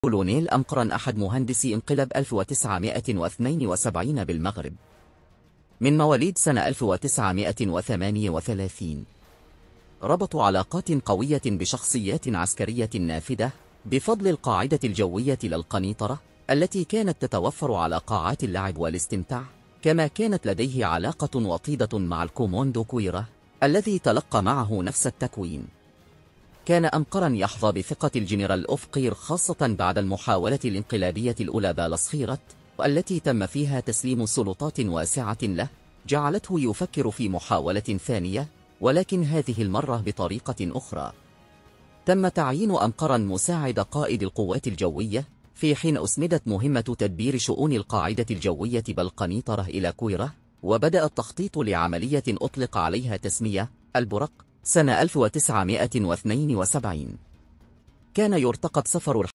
كولونيل أمقرن أحد مهندسي انقلاب 1972 بالمغرب، من مواليد سنة 1938. ربطوا علاقات قوية بشخصيات عسكرية نافذة بفضل القاعدة الجوية للقنيطرة التي كانت تتوفر على قاعات اللعب والاستمتاع، كما كانت لديه علاقة وطيدة مع الكوموندو كويرة الذي تلقى معه نفس التكوين. كان أمقرن يحظى بثقة الجنرال أوفقير خاصة بعد المحاولة الانقلابية الأولى بالصخيرة والتي تم فيها تسليم سلطات واسعة له، جعلته يفكر في محاولة ثانية، ولكن هذه المرة بطريقة أخرى. تم تعيين أمقرن مساعد قائد القوات الجوية في حين أسندت مهمة تدبير شؤون القاعدة الجوية بالقنيطرة إلى كويرة، وبدأ التخطيط لعملية أطلق عليها تسمية البرق سنة 1972. كان يرتقب سفر